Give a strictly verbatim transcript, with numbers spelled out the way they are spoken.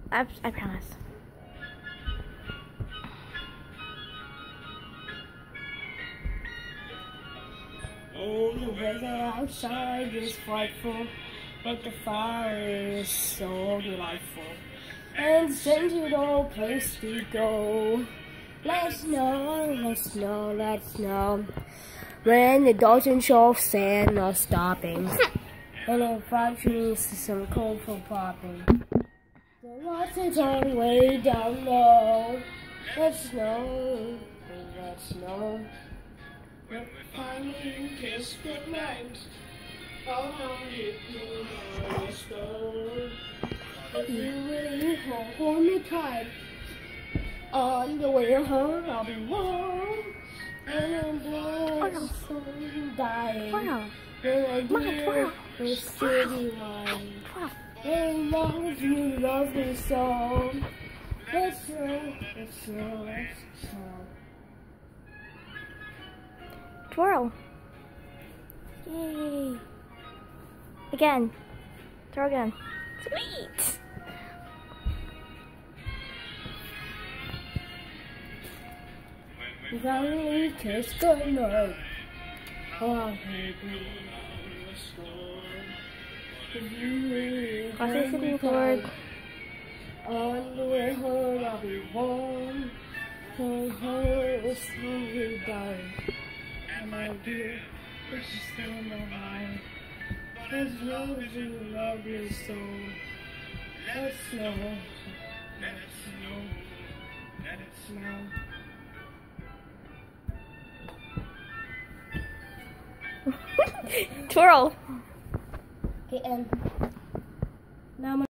I, I promise. Oh, the weather outside is frightful, but the fire is so delightful. And since you no place to go, let's know, let's know, let's know. When the doesn't show sand no stopping, and the front trees some cold for popping. The water's on way down low. Let's know, let's know. When we finally kiss goodnight, I'll hit you on the stone. If you really hold me tight, on the way home I'll be warm. And I'm so dying. Wow. When I Wow, hear wow. the city wine. Wow. As long as you love me so, let's go, let's go, let's go. Twirl. Yay. Again. Twirl again. Sweet. We finally kiss goodnight. Oh, I hate you. If you really I'll say hold me something forward. tight, on the way home I'll be warm. Till her is slowly dying. And my dear, it's still behind. As long as you love me so, let's know, let's know, let's know. Twirl. Okay, and now my